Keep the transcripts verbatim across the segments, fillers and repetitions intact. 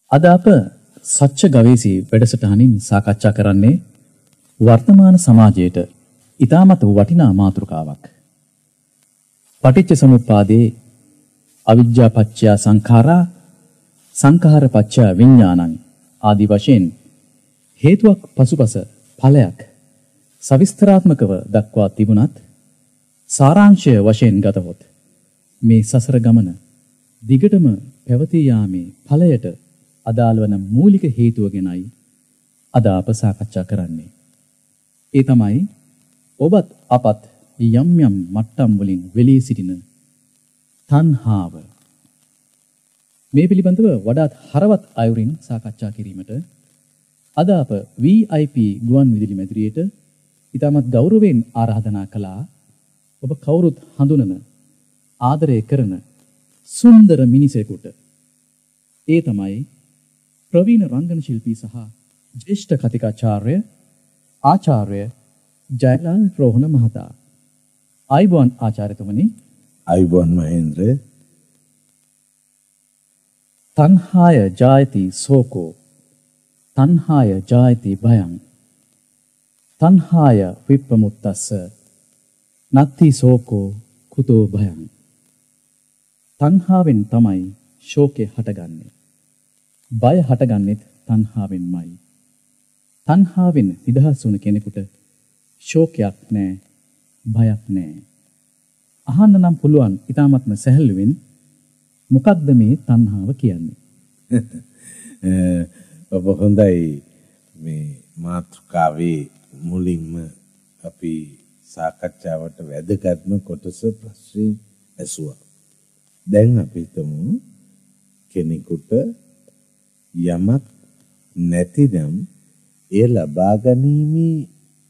අද අප සච්ච ගවේෂී වැඩසටහනින් සාකච්ඡා කරන්නේ වර්තමාන සමාජයට ඉතාමත් වටිනා මාතෘකාවක්. පටිච්ච සමුප්පාදේ අවිජ්ජා පත්‍ය සංඛාරා සංඛාර පත්‍ය විඥානං ආදී වශයෙන් හේතුවක් පසුපස ඵලයක් සවිස්තරාත්මකව දක්වා තිබුණත් සාරාංශය වශයෙන් ගතහොත් මේ සසර ගමන දිගටම පැවතී යාමේ ඵලයට අදාළ වන මූලික හේතුව ගැනයි අද අප සාකච්ඡා කරන්නේ. ඒ තමයි ඔබත් අපත් යම් යම් මට්ටම් වලින් වෙලී සිටින තණ්හාව. මේ පිළිබඳව වඩාත් හරවත් අයුරින් සාකච්ඡා කිරීමට අද අප වී ආයි පී ගුවන් විදුලි මැදිරියට ඉතාමත් ගෞරවයෙන් ආරාධනා කළා. ඔබ කවුරුත් හඳුනන ආදරය කරන සුන්දර මිනිසෙකුට. ඒ තමයි ප්‍රවීණ රංගන ශිල්පී සහ ජ්‍යෙෂ්ඨ කතිකාචාර්ය ආචාර්ය ජයලාල් රෝහණ මහතා. ආයුබෝවන් ආචාර්යතුමනි. ආයුබෝවන් මහේන්ද්‍ර. තණ්හාය ජායති සෝකෝ තණ්හාය ජායති භයං තණ්හාය විප්පමුත්තස්ස නත්ති සෝකෝ කුතෝ භයං. තණ්හාවෙන් තමයි ශෝකේ හටගන්නේ. බය හටගන්නෙත් තණ්හාවෙන්මයි. තණ්හාවෙන් නිදහස් වුණ කෙනෙකුට ශෝකයක් නැහැ, බයක් නැහැ. අහන්න නම් පුළුවන් ඊ타මත්ම සැහැල්ලුවෙන් මොකක්ද මේ තණ්හාව කියන්නේ? ඔබ හොඳයි මේ මාතෘකාවේ මුලින්ම අපි සාකච්ඡාවට වැදගත්ම කොටස ප්‍රශ්නේ ඇසුවා. දැන් අපි හිතමු කෙනෙකුට යමක් නැතිනම් ඒ ලබා ගැනීමේ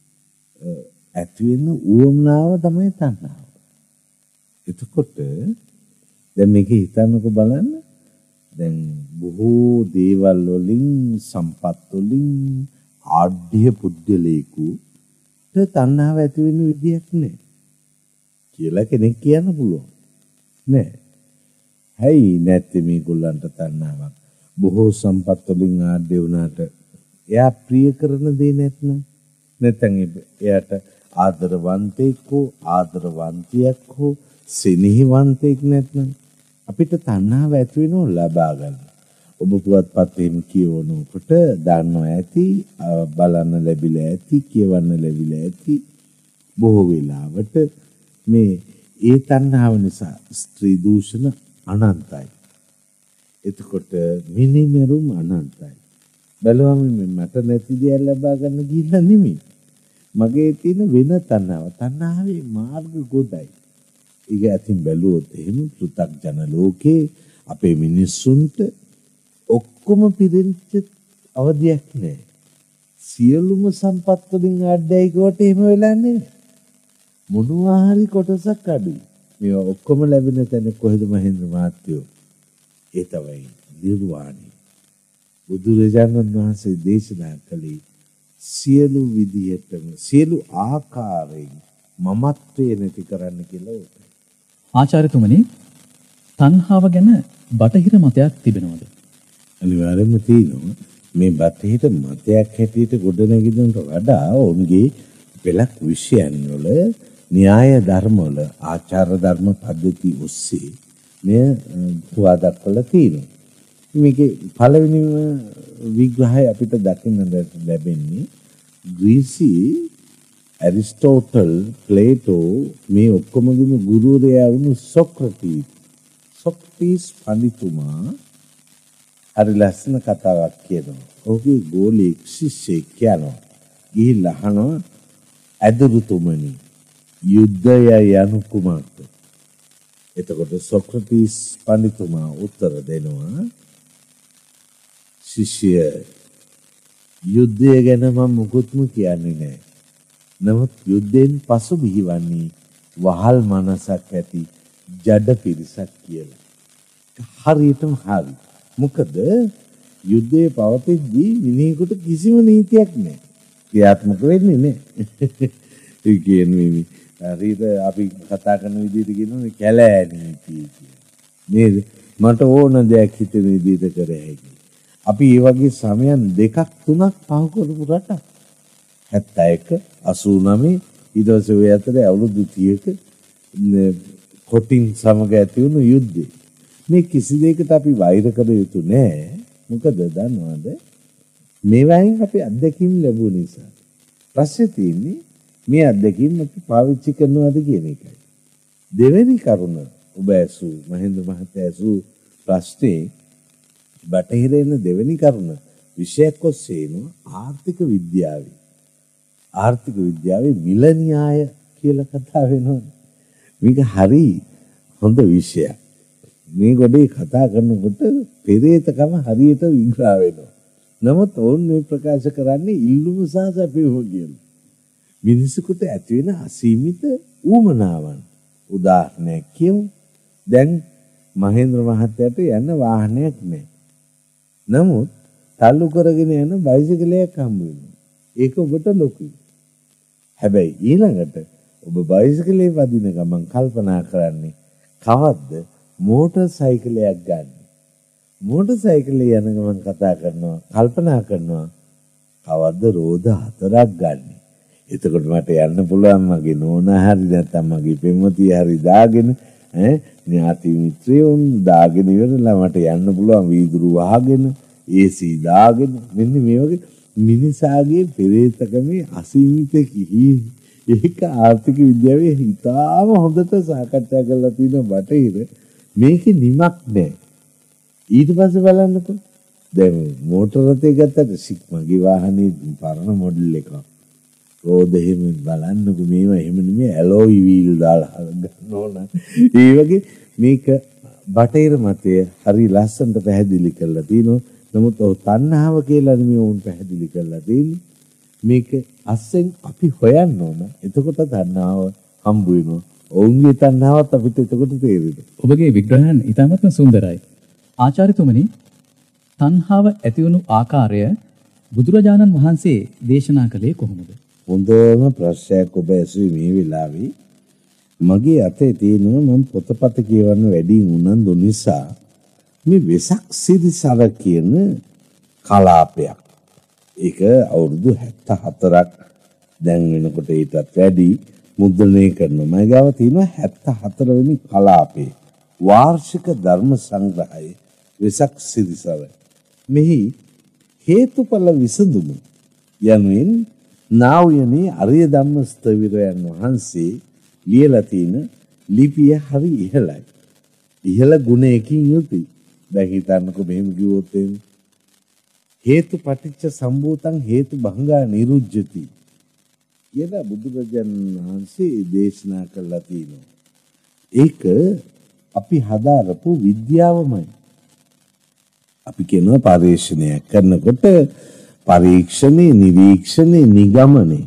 ඇති වෙන උවමනාව තමයි තණ්හාව. එතකොට දැන් මේක හිතන්නකෝ බලන්න. දැන් බොහෝ දේවල් වලින් සම්පත් වලින් ආඩ්‍ය පුද්ගලයෙකුට තණ්හාව ඇති වෙන විදියක් නැහැ කියලා කෙනෙක් කියන්න පුළුවන්. නෑ. හැයි නැත්te මේගොල්ලන්ට තණ්හාවක්. බොහෝ සම්පත් වලින් ආඩ්‍ය වුණාට එයා ප්‍රිය කරන දේ නැත්නම් නැත්නම් එයාට ආදරවන්තෙක් හෝ ආදරවන්තියක් හෝ සෙනෙහවන්තෙක් නැත්නම් අපිට තණ්හාව ඇති වෙනව ලබා ගන්න. ඔබ පුවත්පත් එහෙම කියවනකොට දන්නවා ඇති, බලන්න ලැබිලා ඇති, කියවන්න ලැබිලා ඇති. බොහෝ වෙලාවට මේ ඒ තණ්හාව නිසා ස්ත්‍රී දූෂණ අනන්තයි. එතකොට මිනිමෙරුම් අනන්තයි. බලවම මට නැති දේ ලබා ගන්න ගිහිල්ලා නෙමෙයි. මගේ තියෙන වෙන තණ්හාව. තණ්හාවේ මාර්ග ගොඩයි. ඒක අතින් බැලුවොත් එහෙම පෘථග්ජන ලෝකේ අපේ මිනිස්සුන්ට ඔක්කොම පිරිච්ච අවධියක් නැහැ. සියලුම සම්පත් වලින් ආඩ්‍යයි කොට එහෙම වෙලා නැහැ. මොනවා හරි කොටසක් අඩුයි. මේවා ඔක්කොම ලැබෙන තැන කොහෙද මහේන්ද්‍ර මහත්තයෝ? ඒ තමයි නිර්වාණය. බුදුරජාණන් වහන්සේ දේශනා කළේ සියලු විදියටම සියලු ආකාරයෙන් මමත්වයේ නැති කරන්න කියලා උත්තරයි. ආචාර්යතුමනි, තණ්හාව ගැන බටහිර මතයක් තිබෙනවද? අනිවාර්යයෙන්ම තියෙනවා. මේ බටහිර මතයක් හැටියට ගොඩනැගෙනට වඩා ඔවුන්ගේ පෙළක් විෂයන් වල න්‍යාය ධර්ම වල ආචාර ධර්ම පද්ධති ඔස්සේ මෙය පුවා දක්වලා තියෙනවා. මේකේ පළවෙනිම විග්‍රහය අපිට දකින්න ලැබෙන්නේ ග්‍රීසි ඇරිස්ටෝටල්, ප්ලේටෝ මේ ඔක්කොමගේම ගුරුවරයා වුණු සොක්‍රටිස්. සොක්‍රටිස් පඬිතුමා හරි ලස්සන කතාවක් කියනවා. ඔහුගේ ගෝලෙක් ශිෂ්‍යෙක් කියනවා. ගිහිල්ලා අහනවා, "ඇදුරුතුමනි, යුද්ධය යනු කුමක්ද?" එතකොට සොක්‍රටිස් පඬිතුමා උත්තර දෙනවා, "ශිෂ්‍ය, යුද්ධය ගැන මම මුකුත්ම කියන්නේ නැහැ. නමුත් යුද්ධෙන් පසු බිහිවන්නේ වහල් මනසක් ඇති ජඩ පිරිසක් කියලා." හරියටම හරි. මොකද යුද්ධයේ පවතිද්දී මිනිහෙකුට කිසිම නීතියක් නැහැ. ක්‍රියාත්මක වෙන්නේ නැහැ. ඒ කියන්නේ හරියට අපි කතා කරන විදිහට කියනවා කැලෑ නීතිය කියලා. නේද? මට ඕන දෙයක් හිතෙන විදිහට කර හැකියි. අපි ඒ වගේ සමයන් දෙකක් තුනක් පහු කරපු රටක්. හැත්තෑ එක අසූ නවය ඊට පස්සේ ඔය අතරේ අවුරුදු තිහක කොටින් සමග ඇති වුණු යුද්ධය. මේ කිසි දෙයකට අපි වෛර කර යුතු නෑ. මොකද දන්නවද? මේවායින් අපි අත්දැකීම් ලැබුණ නිසා. ප්‍රශ්නේ තියෙන්නේ මේ අත්දැකීම් අපි පාවිච්චි කරනවද කියන එකයි. දෙවෙනි කරුණ ඔබ ඇසූ මහේන්ද්‍ර මහත්තයා ඇසූ ප්‍රශ්නේ බටහිරේන දෙවෙනි කරුණ විශේෂ කොස්සේන ආර්ථික විද්‍යාවේ ආර්ථික විද්‍යාවේ මිල න්‍යාය කියලා කතා වෙනවා. මේක හරි හොඳ විෂයක්. මේ ගොඩේ කතා කරනකොට පෙරේතකම හරියට විග්‍රහ වෙනවා. නමුත් ඔවුන් මේ ප්‍රකාශ කරන්නේ ඉල්ලුම සහ සැපයුම කියලා. මිනිසෙකුට ඇති වෙන අසීමිත ඌමනාවන්. උදාහරණයක් කියමු. දැන් මහේන්ද්‍ර මහත්තයාට යන්න වාහනයක් නැහැ. නමුත් තල්ලු කරගෙන යන බයිසිකලයක් හම්බ වෙනවා. ඒක ඔබට ලොකුයි. හැබැයි ඊළඟට ඔබ බයිසිකලේ වදින ගමන් කල්පනා කරන්නේ කවද්ද මෝටර් සයිකලයක් ගන්න. මෝටර් සයිකලේ යන ගමන් කතා කරනවා කල්පනා කරනවා කවද්ද රෝද හතරක් ගන්න. එතකොට මට යන්න පුළුවන් මගේ නෝනා හරි නැත්නම් මගේ පෙම්වතිය හරි දාගෙන ඈ ඥාති මිත්‍රයෝන් දාගෙන ඉවරලා මට යන්න පුළුවන් වීදුරු වහගෙන ඒ සී දාගෙන මෙන්න මේ වගේ මිනිසාගේ පෙරේතකමේ අසීමිත කිහි ඒක ආර්ථික විද්‍යාවේ හිතාම හොඳට සාකච්ඡා කරලා තියෙන බටහිර මේකේ නිමක් නැහැ. ඊට පස්සේ බලන්නකො දැන් මෝටර රථය ගත්තට සිග්මාගේ වාහනේ පරණ මොඩල් එකක්. රෝද එහෙම බලන්නකො මේවා එහෙම නෙමෙයි ඇලොයි වීල් දාලා ගන්න ඕන. ඒ වගේ මේක බටහිර මතය හරි ලස්සනට පැහැදිලි කරලා තිනවා. නමුත් ඔව් තණ්හාව කියලා නෙමෙයි උන් පැහැදිලි කරලා තියෙන්නේ. මේක අස්සෙන් අපි හොයන්න ඕන. එතකොට තණ්හාව හම්බ වෙනවා. ඔවුන්ගේ තණ්හාවත් අපිට එතකොට තේරෙනවා. ඔබගේ විග්‍රහයන් ඉතාමත්ම සුන්දරයි. ආචාර්යතුමනි, තණ්හාව ඇතිවුණු ආකාරය බුදුරජාණන් වහන්සේ දේශනා කළේ කොහොමද? හොඳම ප්‍රශ්නයක් ඔබ ඇසුවේ මේ වෙලාවේ. මගේ අතේ තියෙනවා මම පොතපත කියවන්න වැඩි උනන්දු නිසා මේ වෙසක් සිරිසර කියන කලාපයක්. ඒක අවුරුදු හැත්තෑ හතරක් දැන් වෙනකොට ඊටත් වැඩි මුද්‍රණය කරනවා. මම ගාව තියෙනවා හැත්තෑ හතර වෙනි කලාපේ වාර්ෂික ධර්ම සංග්‍රහය වෙසක් සිරිසර. මෙහි හේතුඵල විසඳුම යනුවෙන් නා වූනේ අරිය ධම්ම ස්ථවිරයන් වහන්සේ ලියලා තියෙන ලිපිය හරි ඉහළයි. ඉහළ ගුණයකින් යුතුයි. දැන් හිතන්නකෝ මෙහෙම කිව්වොත් එන්නේ හේතු පටිච්ච සම්භූතං හේතු භංගා නිරුජ්ජති කියලා බුදුරජාණන් වහන්සේ දේශනා කළා තියෙනවා. ඒක අපි හදාරපු විද්‍යාවමයි. අපි කියනවා පරීක්ෂණයක් කරනකොට පරීක්ෂණේ නිරීක්ෂණේ නිගමනේ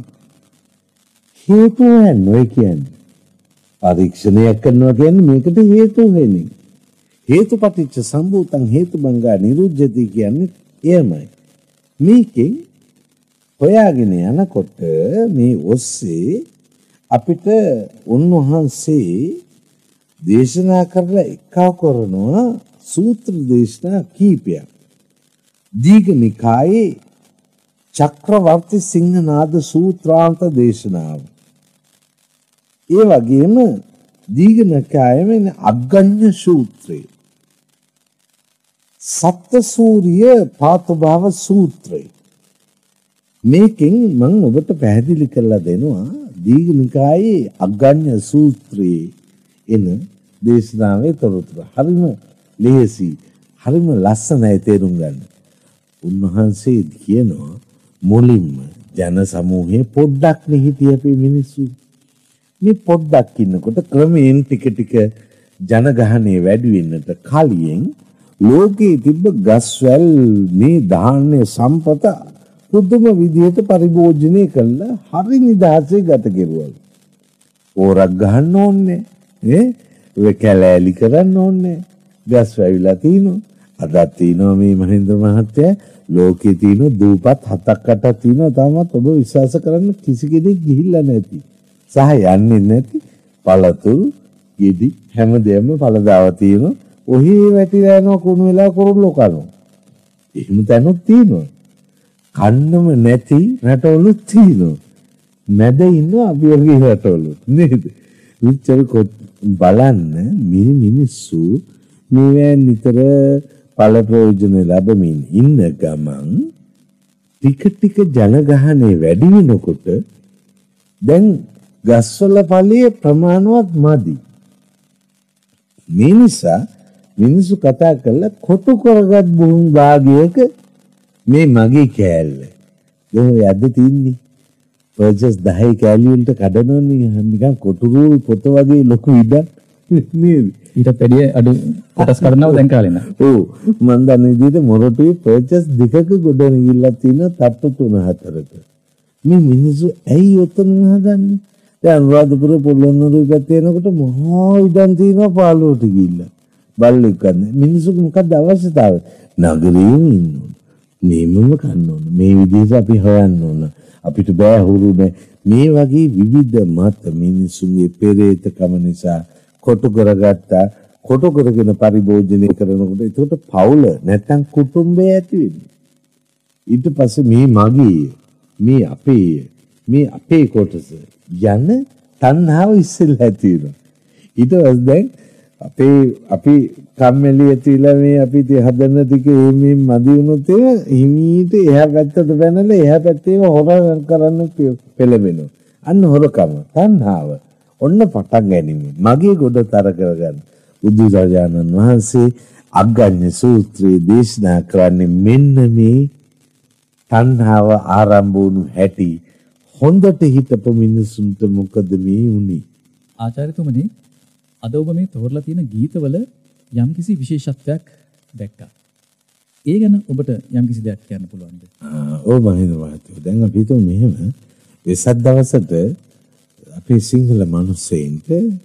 හේතු වෙන්නේ කියන්නේ පරීක්ෂණයක් කරනවා කියන්නේ මේකට හේතු වෙන්නේ. හේතුපටිච්ච සම්භූතං හේතුබංගා නිරුජ්ජති කියන්නේ එයමයි. මේකෙන් හොයාගෙන යනකොට මේ ඔස්සේ අපිට උන්වහන්සේ දේශනා කරලා එකව කරනවා සූත්‍ර දේශනා කීපයක්. දීඝනිකායේ චක්‍රවර්ති සිංහනාද සූත්‍රාන්ත දේශනාව. ඒ වගේම දීඝනිකායේ අග්ගඤ්ඤ සූත්‍රය. සප්තසූරිය පාතභාව සූත්‍රය. මේකෙන් මම ඔබට පැහැදිලි කරලා දෙනවා දීඝනිකායේ අග්ගඤ්ඤ සූත්‍රයේ එන දේශනාවේ තොරතුරු. හරිම ලේසි, හරිම ලස්සනයි තේරුම් ගන්න. උන්වහන්සේ කියනවා මුලින්ම ජන සමූහයේ පොඩ්ඩක් හිටිය අපේ මිනිස්සු. මේ පොඩ්ඩක් ඉන්නකොට ක්‍රමයෙන් ටික ටික ජනගහනය වැඩි වෙන්නට කලින් ලෝකයේ තිබ්බ ගස්වැල් මේ ධාන්‍ය සම්පත පුදුම විදිහට පරිභෝජනය කළා. හරි නිදහසේ ගත කෙරුවා. පෝරක් ගහන්න ඕනේ නේ, ඔය කැලෑලි කරන්න ඕනේ. ගස් වැවිලා තිනු අදත් තිනවා මේ මහේන්ද්‍ර මහත්තයා ලෝකේ තියෙන දූපත් හතක් අටක් තියෙනවා. තාමත් ඔබ විශ්වාස කරන්න කිසි කෙනෙක් ගිහිල්ලා නැති සහ යන්නේ නැති පළතුරු ගෙඩි හැමදේම පළදාව තියෙනවා. ඔහි වැටිලා යනවා කුණු වෙලා කුරුල්ලෝ කනවා. එහෙම තැනුත් තියෙනවා. කන්නම නැති රටවලුත් තියෙනවා. මැද ඉන්න අපි වගේ රටවලු නේද? විචාර බලන්න මේ මිනිස්සු මේවා නිතර පළ ප්‍රයෝජන ලැබමින් ඉන්න ගමන් ටික ටික ජනගහනය වැඩි වෙනකොට දැන් ගස්වල ඵලයේ ප්‍රමාණවත් මදි. මේ නිසා මිනිස්සු කතා කරලා කොටු කරගත් භූමි භාගයක මේ මගේ කෑල්ල. දැන් යද්ද තින්නේ. පර්චස් දහය කෑලි වලට කඩනවනේ නිකන් කොටුරු පොත වගේ ලොකු ඉඩක් නේද? ඊට වැඩිය අඩු කොටස් කරනවා දැන් කාලේ නා. ඔව් මම දන්න විදිහට මොරටුවේ පර්චස් දෙකක ගොඩ නිගිල්ලක් තියෙන තට්ටු තුන හතරක. මේ මිනිස්සු ඇයි ඔතන හදන්නේ? දැන් අනුරාධපුර පොළොන්නරුව පැත්තේ එනකොට මහා ඉඩම් තියෙනවා පාළුවට ගිහිල්ලා. බල්ලෙක් ගන්න. මිනිස්සුන්ට මොකක්ද අවශ්‍යතාවය? නගරේ ඉන්න ඕන. මේමම කන්න ඕන. මේ විදිහට අපි හොයන්න ඕන. අපිට බෑ හුරු නෑ. මේ වගේ විවිධ මත මිනිසුන්ගේ පෙරේතකම නිසා කොටු කරගත්තා. කොටු කරගෙන පරිභෝජනය කරනකොට ඒකට පවුල නැත්තම් කුටුම්බය ඇති වෙන්නේ. ඊට පස්සේ මේ මගේ මේ අපේ මේ අපේ කොටස යන තණ්හාව ඉස්සෙල්ලා ඇති වෙනවා. ඊට පස්සේ දැන් අපේ අපි කම්මැලි ඇතිලා මේ අපි හදන ටික මේ මදි වුණොත් ඒ හිමීට එහා පැත්තට බැනලා එහා පැත්තේ හොර කරන්න පෙළඹෙනවා. අන්න හොරකම තණ්හාව. ඔන්න පටන් ගැනීම. මගේ ගොඩ තර කරගන්න. බුදුරජාණන් වහන්සේ අග්ගඤ්ඤ සූත්‍රයේ දේශනා කරන්නේ මෙන්න මේ තණ්හාව ආරම්භ වුණු හැටි. හොඳට හිතපු මිනිසුන්ට මොකද මේ වුනේ? ආචාර්යතුමනි අද ඔබ මේ තෝරලා තියෙන ගීතවල යම්කිසි විශේෂත්වයක් දැක්කා. ඒ ගැන ඔබට යම්කිසි දෙයක් කියන්න පුළුවන්ද? ඔව් මහින්ද මහත්තයෝ. දැන් අපි හිතමු මෙහෙම වෙසක් දවසට අපේ සිංහල මිනිස්සෙන්ට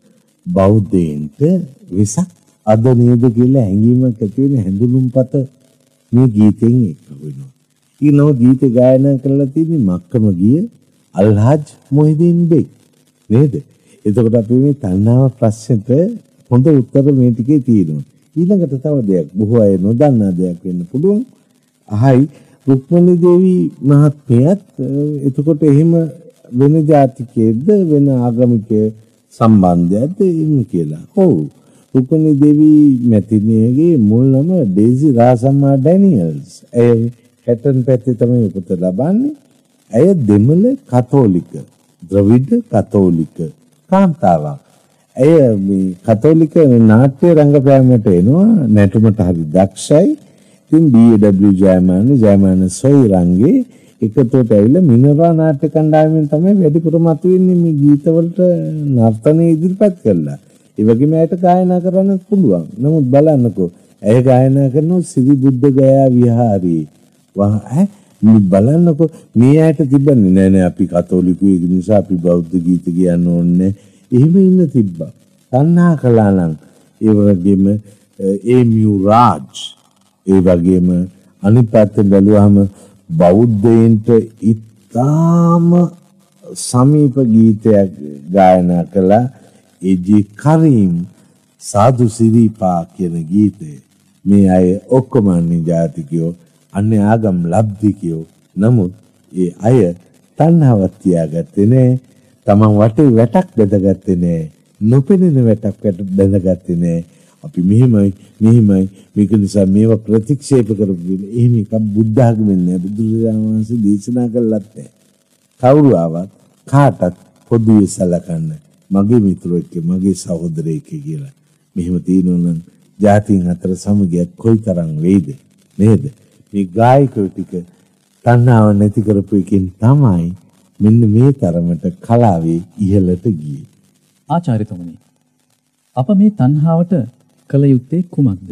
බෞද්ධයින්ට වෙසක් අද නේද කියලා හැඟීමක් ඇති වෙන හැඳුනුම්පත මේ ගීතෙන් එක්ක වෙනවා. ඊනෝ ගීත ගායනා කරලා තියෙන්නේ මක්කම ගිය අල්හාජ් මොහිදින් බෙක් නේද? එතකොට අපි මේ තණ්හාව ප්‍රශ්නෙට හොඳ උත්තර මේ ටිකේ තියෙනවා. ඊළඟට තව දෙයක් බොහෝ අය නොදන්නා දෙයක් වෙන්න පුළුවන්. අහයි රුක්මනී දේවී මහත්මියත් එතකොට එහෙම වෙන ජාතිකයේද වෙන ආගමික සම්බන්ධයක්ද එහෙම කියලා. ඔව්. රුක්මනී දේවී මැතිණියගේ මුල් නම ඩේසි රාසම්මා ඩැනියල්ස්. ඒ හැටන් පැත්තේ තමයි උපත ලබන්නේ. ඇය දෙමළ කතෝලික, ද්‍රවිඩ කතෝලික කාන්තාවක්. ඇය මේ කතෝලික නාට්‍ය රංගපෑමට එනවා. නැටුමට හරි දක්ෂයි. ඉතින් B A W Jayamana Jayamana සොයිරංගේ එකතුවට ඇවිල්ලා මිනරා නාට්‍ය කණ්ඩායමෙන් තමයි වැඩිපුර මතුවෙන්නේ මේ ගීතවලට නර්තන ඉදිරිපත් කළා. ඒ වගේම ඇයට ගායනා කරන්න පුළුවන්. නමුත් බලන්නකෝ ඇය ගායනා කරන සිරි බුද්ධ ගයා විහාරයේ. වහ ඈ බලන්නකෝ මේ ඇයට තිබ්බන්නේ නෑ නෑ අපි කතෝලිකයෝ ඒ නිසා අපි බෞද්ධ ගීත කියන්න ඕනේ. එහෙම ඉන්න තිබ්බා. තණ්හා කළා නම් ඒ වගේම ඒමියු රාජ් ඒ වගේම අනිත් පැත්තෙන් බැලුවාම බෞද්ධයින්ට ඉතාම සමීප ගීතයක් ගායනා කළා. එජි කරීම් සාදු සිරිපා කියන ගීතය. මේ අය ඔක්කොම අන්‍ය ජාතිකයෝ අන්‍ය ආගම් ලබ්ධිකයෝ. නමුත් ඒ අය තණ්හාවක් තියාගත්තේ නෑ. තමන් වටේ වැටක් බැඳගත්තේ නෑ. නොපෙනෙන වැටක් බැඳගත්තේ නෑ. අපි මෙහෙමයි මෙහෙමයි මේක නිසා මේවා ප්‍රතික්ෂේප කරපු එහෙම එකක් බුද්ධ ආගමෙන් නෑ. බුදුරජාණන් වහන්සේ දේශනා කළත් නෑ. කවුරු ආවත් කාටත් පොදුවේ සලකන්න මගේ මිතුරෙක් මගේ සහෝදරයෙක් කියලා. මෙහෙම තියෙනවා නම් ජාතීන් අතර සමගියක් කොයිතරම් වෙයිද නේද? මේ ගායකයෝ ටික තණ්හාව නැති කරපු එකෙන් තමයි මෙන්න මේ තරමට කලාවේ ඉහළට ගියේ. ආචාර්යතුමනි අප මේ තණ්හාවට කල යුත්තේ කුමක්ද?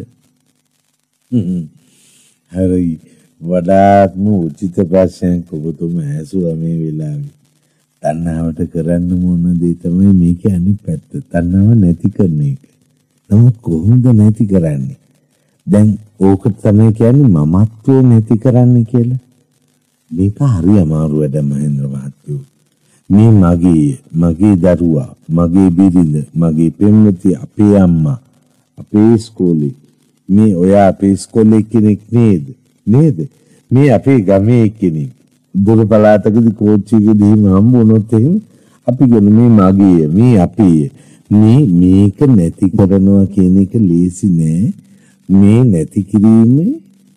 හරි වඩාත්ම උචිත ප්‍රශ්නයක් ඔබතුමා ඇසුවා මේ වෙලාවේ. තණ්හාවට කරන්න මොන දේ තමයි මේකේ අනිත් පැත්ත. තණ්හාව නැති කරන එක. නමුත් කොහොමද නැති කරන්නේ? දැන් ඕක තමයි කියන්නේ මමත්වය නැති කරන්න කියලා. මේක හරි අමාරු වැඩ මහේන්ද්‍ර මහත්තයෝ. මේ මගේ මගේ දරුවා, මගේ බිරිඳ, මගේ පෙම්වතිය, අපේ අම්මා, අපේ ඉස්කෝලේ මේ ඔයා අපේ ඉස්කෝලේ කෙනෙක් නේද? නේද? මේ අපේ ගමේ කෙනෙක් දුර පළාතකදී කෝච්චියකදී හම්බ වුණොත් එහෙම අපි කියන මේ මගේ මේ අපේ මේ මේක නැති කරනවා කියන එක ලේසි නෑ. මේ නැති කිරීමේ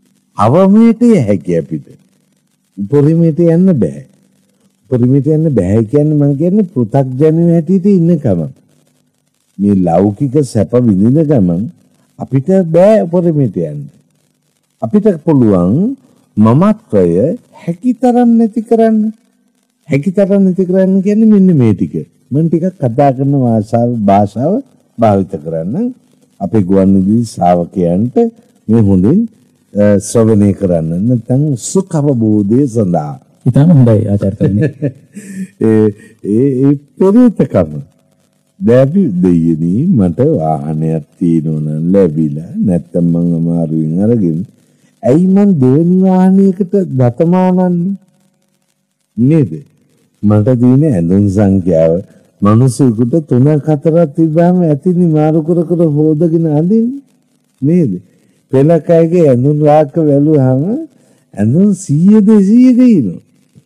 අවමයට හැකිය අපිට. උපරිමයට යන්න බෑ. උපරිමයට යන්න බෑ කියන්නේ මම කියන්නේ පෘථග්ජනය හැටියට ඉන්නකම. මේ ලෞකික සැප විඳින ගමන් අපිට බෑ උපරිමයට යන්න. අපිට පුළුවන් මමත්වය හැකිතරම් නැති කරන්න. හැකිතරම් නැති කරන්න කියන්නේ මෙන්න මේ ටික. මම ටිකක් කතා කරන භාෂාව භාෂාව භාවිත කරන්න අපේ ගුවන්විදුලි ශ්‍රාවකයන්ට මේ හොඳින් ශ්‍රවණය කරන්න නැත්නම් සුඛ අවබෝධය සඳහා. ඉතාලම හොඳයි ආචාර්යතුමනි. ඒ ඒ පෙරිතකම දැබි දෙයනි මට වාහනයක් තියෙනවා නම් ලැබිලා නැත්නම් මම අමාරුවෙන් අරගෙන ඇයි මං දෙවෙනි වාහනයකට ගතමානන්නේ නේද? මට තියෙන ඇඳුම් සංඛ්‍යාව මිනිසෙකුට තුනක් හතරක් තිබ්බම ඇතිනි මාරු කර කර හොදගෙන අඳින්නේ නේද? පෙළකයගේ ඇඳුම් රාක්ක වැළුවාම ඇඳුම් සීය දෙසීය දිනනවා.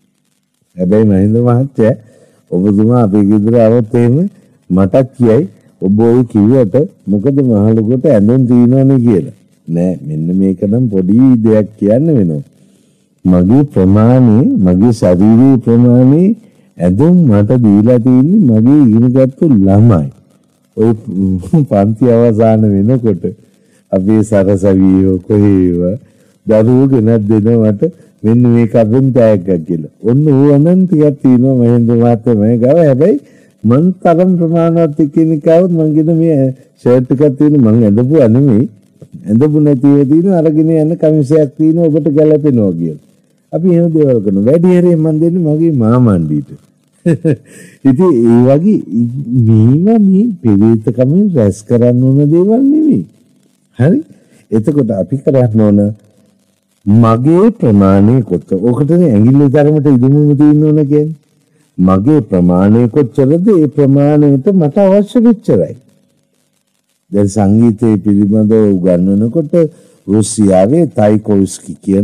හැබැයි මහින්ද මහත්තයා ඔබතුමා අපේ ගෙදර આવත් එහෙම මට කියයි ඔබ ඔය කිව්වට මොකද මහලුකට ඇඳුම් තියනවනේ කියලා. නෑ මෙන්න මේක නම් පොඩි දෙයක් කියන්න වෙනවා. මගේ ප්‍රමාණය මගේ ශරීරයේ ප්‍රමාණය ඇඳුම් මට දීලා තියෙන්නේ මගේ ඉගෙනගත්තු ළමයි. ඔය පන්ති අවසාන වෙනකොට අපේ සරසවියෝ කොහේව දරුවෝ ගෙනත් දෙනවට මෙන්න මේක අපෙන් ටැග් එකක් කියලා. ඔන්න ඕනනම් ටිකක් තියෙනවා මහෙන්ද මහත්තයා මම ගාව. හැබැයි මං තරම් ප්‍රමාණවත් කෙනෙක්වවත් මං කියන මේ ෂර්ට් එකක් තියෙන මං ඇඳපුවා නෙමෙයි. ඇඳපු නැතිව තියෙන අරගෙන යන කමිසයක් තියෙනවා ඔබට ගැලපෙනවා කියලා. අපි එහෙම දේවල් කරනවා. වැඩි හරිය මං දෙන්නේ මගේ මාමණ්ඩිට. ඉතින් ඒ වගේ මේවා මේ පෙරේතකමින් රැස් කරන්න ඕන දේවල් නෙමෙයි. හරි? එතකොට අපි කරන්න ඕන මගේ ප්‍රමාණය කොච්චර. ඔකටනේ ඇඟිල්ල තරමට ඉදුමුම තියෙන්න ඕන කියන්නේ. මගේ ප්‍රමාණය කොච්චරද ඒ ප්‍රමාණයට මට අවශ්‍ය වෙච්චරයි. දැන් සංගීතයේ පිළිබඳව උගන්වනකොට රුසියාවේ ටයිකොව්ස්කි කියන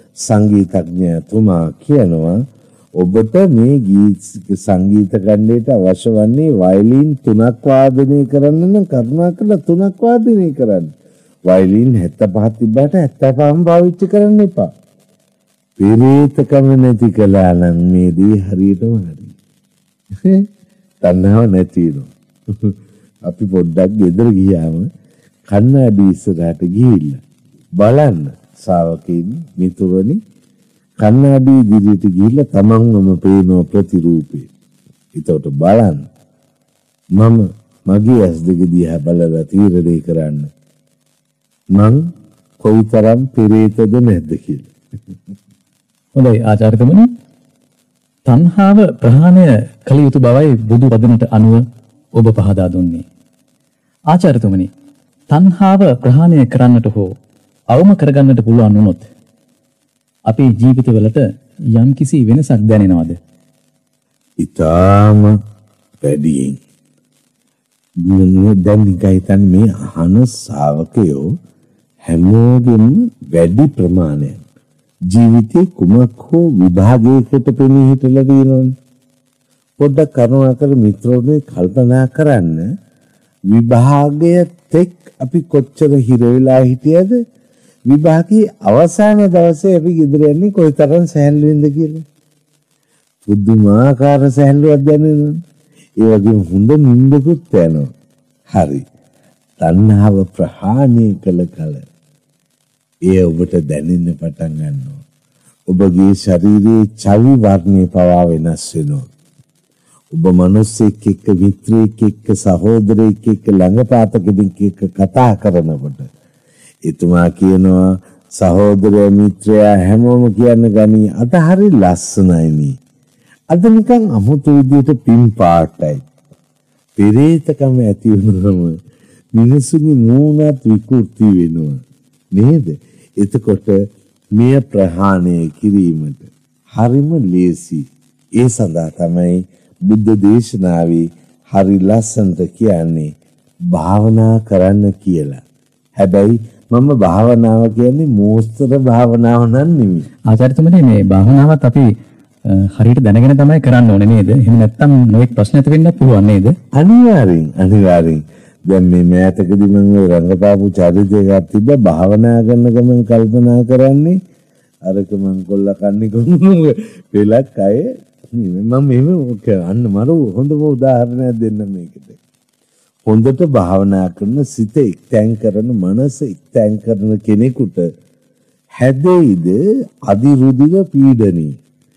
සංගීතඥතුමා කියනවා ඔබට මේ ගීත සංගීත ඛණ්ඩයට අවශ්‍ය වන්නේ වයලින් තුනක් වාදනය කරන්න නම් කරුණාකරලා තුනක් වාදනය කරන්න. වයලින් හෙත්තපහක් තිබ්බට හෙත්තපහම පාවිච්චි කරන්න එපා. පෙරේතකම නැති කළා නම් මේ දේ හරියටම හරි. තණ්හාව නැති වෙනවා. අපි පොඩ්ඩක් ගෙදර ගියාම කන්නඩි ඉස්සරහට ගිහිල්ලා බලන්න ශ්‍රාවකයන් මිතුරනි කන්නඩි ඉදිරියට ගිහිල්ලා තමන්වම පේන ප්‍රතිරූපේ. ඒකට බලන්න මම මගේ ඇස් දෙක දිහා බලලා තීරණය කරන්න මං කොයිතරම් පෙරේතද නැද්ද කියලා. හොඳයි ආචාර්යතුමනි. තණ්හාව ප්‍රහාණය කළ යුතු බවයි බුදු වදනට අනුව ඔබ පහදා දුන්නේ. ආචාර්යතුමනි, තණ්හාව ප්‍රහාණය කරන්නට හෝ අවම කරගන්නට පුළුවන් වුණොත් අපේ ජීවිතවලට යම්කිසි වෙනසක් දැනෙනවද? ඊටාම වැඩියෙන්. දැන් නිකන් මේ අහන ශ්‍රාවකයෝ හැමෝගෙම වැඩි ප්‍රමාණයක් ජීවිතේ කුමක් හෝ විභාගයකට පෙනී හිටලා තියෙනවනේ. පොඩ්ඩක් කරුණාකර මිත්‍රෝනේ කල්පනා කරන්න විභාගය තෙක් අපි කොච්චර හිර වෙලා හිටියද විභාගයේ අවසාන දවසේ අපි ගෙදර යන්නේ කොයිතරම් සැහැල්ලුවෙන්ද කියලා. පුදුමාකාර සැහැල්ලුවක් දැනෙනවා. ඒ වගේම හොඳ නිින්දකුත් යනවා. හරි. තණ්හාව ප්‍රහාණය කළ කල ඒ ඔබට දැනෙන්න පටන් ගන්නවා. ඔබගේ ශරීරයේ චවි වර්ණය පවා වෙනස් වෙනවා. ඔබ මිනිස්සෙක් එක්ක මිත්‍රයෙක් එක්ක සහෝදරයෙක් එක්ක ළඟපාතකෙක් එක්ක කතා කරනකොට එතුමා කියනවා සහෝදරයා මිත්‍රයා හැමෝම කියන්න ගනි අද හරි ලස්සනයි නේ. අද නිකන් අමුතු විදියට පින් පාටයි. පෙරේතකම ඇති වෙනවම මිනිසුනි මූණත් විකෘති වෙනවා නේද? එතකොට මෙය ප්‍රහාණය කිරීමට හරිම ලේසි. ඒ සඳහා තමයි බුද්ධ දේශනාවේ හරි ලස්සනට කියන්නේ භාවනා කරන්න කියලා. හැබැයි මම භාවනාව කියන්නේ මෝස්තර භාවනාව නන් නෙමෙයි. ආචාර්යතුමනි මේ භාවනාවත් අපි අ, හරියට දැනගෙන තමයි කරන්න ඕනේ නේද? එහෙම නැත්නම් නොඑක් ප්‍රශ්න ඇති වෙන්න පුළුවන් නේද? අනිවාර්යෙන් අනිවාර්යෙන්. දැන් මේ මෑතකදී මම ওই රංගපාපු චරිතයක් තිබ්බ භාවනා කරන ගමන් කල්පනා කරන්නේ අරක මං කොල්ල කන්නේ කොහොමද පෙලක් අය මම මෙහෙම අන්න මරු හොඳම උදාහරණයක් දෙන්න මේකට. හොඳට භාවනා කරන සිත එක්තැන් කරන මනස එක්තැන් කරන කෙනෙකුට හැදෙයිද අදිරුධිර පීඩනී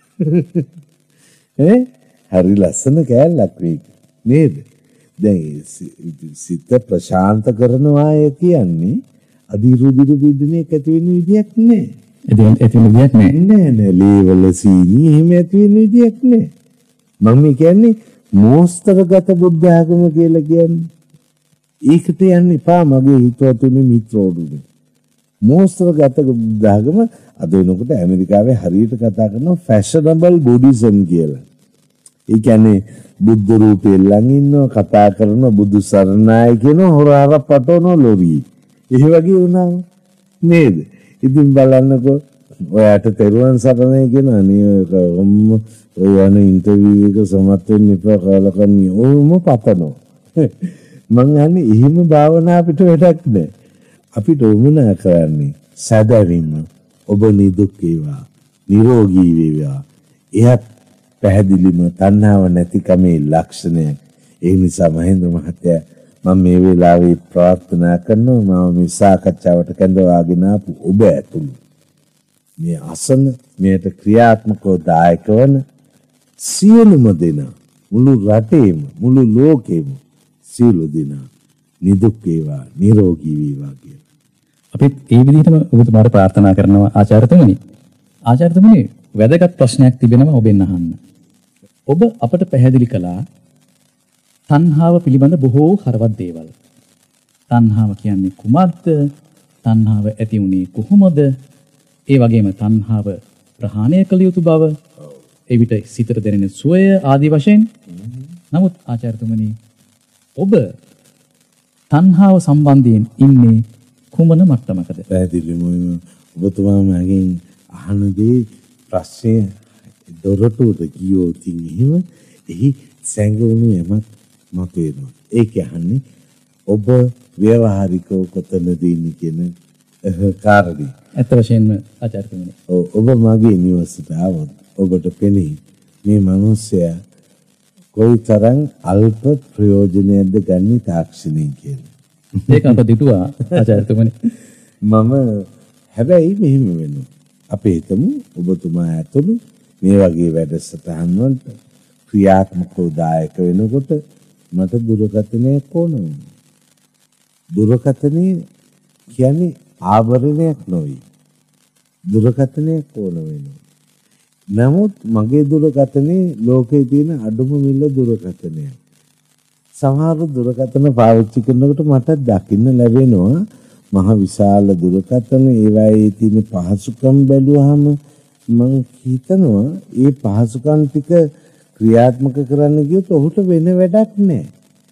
ඈ හරි ලස්සන කෑල්ලක් මේක නේද? දැන් සිත ප්‍රශාන්ත කරනවා කියන්නේ අදිරුධිර පීඩනයක් ඇති වෙන විදියක් නෑ. එදින ඇති වෙන විදියක් නෑ. නෑ නෑ ලේවල සීනි එහෙම ඇති වෙන විදියක් නෑ. මම කියන්නේ මෝස්තරගත බුද්ධ ආගම කියලා කියන්නේ. ඒකට යන්න එපා මගේ හිතවතුනි මිත්‍රෝඩුනේ. මෝස්තරගත බුද්ධ ආගම අද වෙනකොට ඇමරිකාවේ හරියට කතා කරනවා ෆැෂනබල් බුද්දිසම් කියලා. ඒ කියන්නේ බුද්ධ රූපේ ළඟ ඉන්නවා කතා කරන බුදු සරණයි කියන හොරාර පටවන ලොරි. ඒ වගේ වුණා නේද? ඉතින් බලන්නකෝ ඔයාට තෙරුවන් සරණයි කියන අනේ ඔම්ම ඔය යන ඉන්ටර්විව් එක සමත් වෙන්න එපා කාලා කන්නේ ඕම පතනවා. මං අහන්නේ එහෙම භාවනා අපිට වැඩක් නැහැ. අපිට උමනා කරන්නේ සැදැවින්ම ඔබ නිදුක් වේවා නිරෝගී වේවා. එයත් පැහැදිලිම තණ්හාව නැතිකමේ ලක්ෂණයක්. ඒ නිසා මහේන්ද්‍ර මහත්තයා මම මේ වෙලාවේ ප්‍රාර්ථනා කරනවා මම මේ සාකච්ඡාවට කැඳවාගෙන ආපු ඔබ ඇතුළු මේ අසන මේට ක්‍රියාත්මකව දායක වන සියලුම දෙනා මුළු රටේම මුළු ලෝකෙම සියලු දෙනා නිදුක් වේවා නිරෝගී වේවා කියලා. අපිත් ඒ විදිහටම ඔබතුමාට ප්‍රාර්ථනා කරනවා ආචාර්යතුමනි. ආචාර්යතුමනි වැදගත් ප්‍රශ්නයක් තිබෙනවා ඔබෙන් අහන්න. ඔබ අපට පැහැදිලි කළා තණ්හාව පිළිබඳ බොහෝ හරවත් දේවල්. තණ්හාව කියන්නේ කුමක්ද? තණ්හාව ඇති වුණේ කොහොමද? ඒ වගේම තණ්හාව ප්‍රහාණය කළ යුතු බව, එවිට සිතට දැනෙන සුවය ආදී වශයෙන්. නමුත් ආචාර්යතුමනි ඔබ තණ්හාව සම්බන්ධයෙන් ඉන්නේ කුමන මට්ටමකද? පැහැදිලිවම ඔබතුමා මගෙන් අහන දේ ප්‍රශ්නේ දොරටුවට ගියොත් එහෙම එහි සැඟවුණු යමක් මතුවෙනවා. ඒක අහන්නේ ඔබ ව්‍යවහාරිකව කොතනද ඉන්නේ කියන කාරණේ. ඇත්ත වශයෙන්ම ආචාර්යතුමනි. ඔව් ඔබ මගේ නිවසට ආවොත් ඔබට පෙනේ මේ මිනිස්සයා කොයිතරම් අල්ප ප්‍රයෝජනයක්ද ගන්න තාක්ෂණයෙන් කියලා. ඒක අප දිටුවා ආචාර්යතුමනි. මම හැබැයි මෙහෙම වෙනවා. අපි හිතමු ඔබතුමා ඇතුළු මේ වගේ වැඩසටහන් වලට ක්‍රියාත්මකව දායක වෙනකොට මට දුරකථනයක් ඕන වෙනවා. දුරකථනේ කියන්නේ ආවරණයක් නොවේ. දුරකථනයක් ඕන වෙනවා. නමුත් මගේ දුරකථනේ ලෝකේ තියෙන අඩුම මිල දුරකථනයක්. සමහර දුරකථන පාවිච්චි කරනකොට මට දකින්න ලැබෙනවා මහ විශාල දුරකථන ඒවායේ තියෙන පහසුකම් බැලුවාම මං හිතනවා ඒ පහසුකම් ටික ක්‍රියාත්මක කරන්න ගියොත් ඔහුට වෙන වැඩක් නැහැ.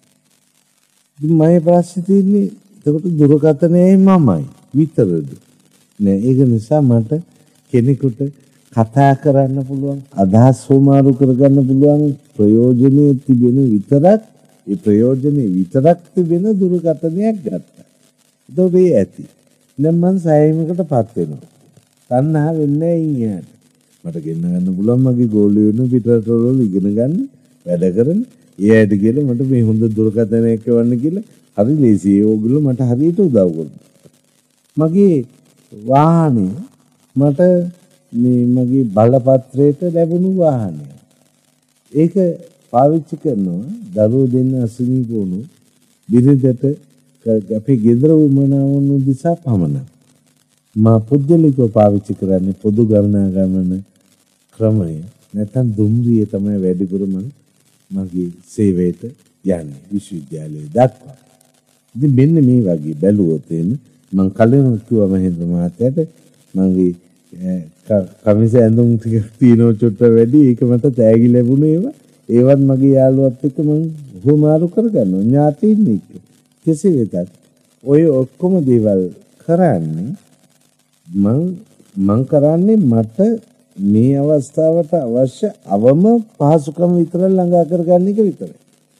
ඉතින් මගේ ප්‍රශ්නේ තියෙන්නේ එතකොට දුරකථනයයි මමයි විතරද? නෑ ඒක නිසා මට කෙනෙකුට කතා කරන්න පුළුවන් අදහස් හොමාරු කරගන්න පුළුවන් ප්‍රයෝජනෙ තිබෙන විතරක් ඒ ප්‍රයෝජනෙ විතරක් තිබෙන දුරකථනයක් ගත්තා. ඒක ඒ ඇති. දැන් මං සෑයීමකටපත් වෙනවා. තණ්හා වෙන්නේ නැහැ. මට ගෙන්න ගන්න පුළුවන් මගේ ගෝලියෝ වෙන පිටරටවල ඉගෙන ගන්න වැඩ කරන. ඒ ඇයිද කියලා මට මේ හොඳ දුරකථනයක් එවන්න කියලා හරි ලේසියි. ඕගොල්ලෝ මට හරියට උදව් කරනවා. මගේ වාහනේ මට මේ මගේ බලපත්‍රයට ලැබුණු වාහනය. ඒක පාවිච්චි කරනවා දරුවෝ දෙන්න අසනීප වුණු බිරිඳට අපේ ගෙදර උමනාවුණු දිසා පමණක්. මා පුද්ගලිකව පාවිච්චි කරන්නේ පොදු ගමනාගමන ක්‍රමය නැත්නම් දුම්රිය තමයි වැඩිපුර මම මගේ සේවයට යන්නේ විශ්වවිද්‍යාලයේ දක්වා. ඉතින් මෙන්න මේ වගේ බැලුවොත් එන්න මම කලින් කිව්වා මහේන්ද්‍ර මහත්තයාට මගේ කමිස ඇඳුම් ටිකක් තියෙනවා චුට්ට වැඩි ඒක මට තෑගි ලැබුණේ ඒවා ඒවත් මගේ යාළුවත් එක්ක මම හොමාරු කරගන්නවා ඥාතීන් එක්ක. කෙසේ වෙතත් ඔය ඔක්කොම දේවල් කරන්නේ මං මං කරන්නේ මට මේ අවස්ථාවට අවශ්‍ය අවම පහසුකම් විතර ළඟා කරගන්න එක විතරයි.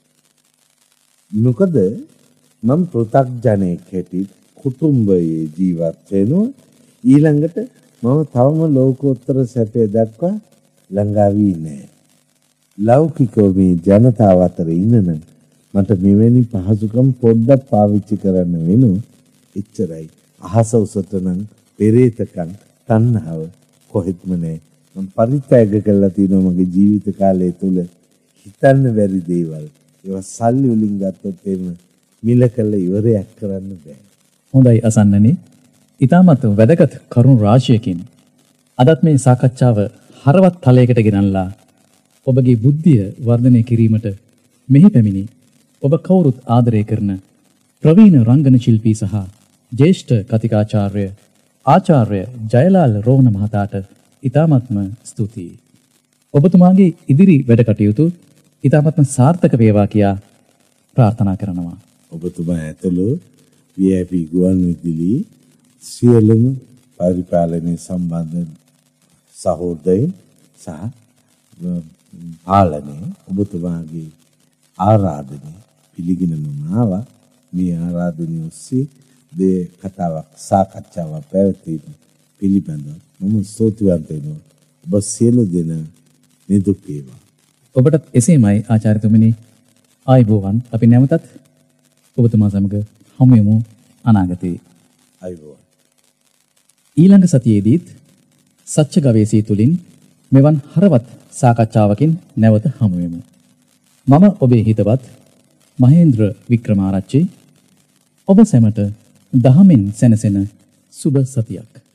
මොකද මම පෘථග්ජනෙක් හැටියට කුටුම්බයේ ජීවත් වෙනවා. ඊළඟට මම තවම ලෝකෝත්තර සැපය දක්වා ළඟා වී නැහැ. ලෞකිකව මේ ජනතාව අතර ඉන්නනම් මට මෙවැනි පහසුකම් පොඩ්ඩක් පාවිච්චි කරන්න වෙනවා. එච්චරයි. අහස උසට නම් පෙරේතකම් තණ්හාව කොහෙත්ම නැහැ. මම පරිත්‍යාග කළා තියෙනවා මගේ ජීවිත කාලය තුල හිතන්න බැරි දේවල්. ඒවා සල්ලි වලින් ගත්තොත් එහෙම මිල කළ ඉවරයක් කරන්න බෑ. හොඳයි අසන්නනේ. ඊටමත් වැදගත් කරුණු රාශියකින් අදත් මේ සාකච්ඡාව හරවත් තලයකට ගෙනල්ලා ඔබගේ බුද්ධිය වර්ධනය කිරීමට මෙහි පැමිණි ඔබ කවුරුත් ආදරය කරන ප්‍රවීණ රංගන ශිල්පී සහ ජ්‍යෙෂ්ඨ කතිකාචාර්ය ආචාර්ය ජයලාල් රෝහණ මහතාට ඊටමත්ම ස්තුතියි. ඔබතුමාගේ ඉදිරි වැඩ කටයුතු ඊටමත්ම සාර්ථක වේවා කියා ප්‍රාර්ථනා කරනවා. ඔබතුමා ඇතුළු වී ආයි පී ගුවන් විදුලි සියලුම පරිපාලනය සම්බන්ධ සහෝදරයන් සහ පාලනය ඔබතුමාගේ ආරාධනය පිළිගෙන මම ආවා. මේ ආරාධනය ඔස්සේ දේ කතාවක් සාකච්ඡාවක් පැවැත්වීම පිළිබඳව මම ස්තුතිවන්ත වෙනවා. ඔබ සියලු දෙනා නිදුක් වේවා. ඔබටත් එසේමයි ආචාර්යතුමනි. ආයුබෝවන්. අපි නැවතත් ඔබතුමා සමග හමු වෙමු අනාගතයේ. ආයුබෝවන්. ඊළඟ සතියේදීත් සත්‍ය ගවේෂී තුලින් මෙවන් හරවත් සාකච්ඡාවකින් නැවත හමු වෙමු. මම ඔබේ හිතවත් මහේන්ද්‍ර වික්‍රමාරච්චි. ඔබ සැමට දහමින් සැනසෙන සුබ සතියක්.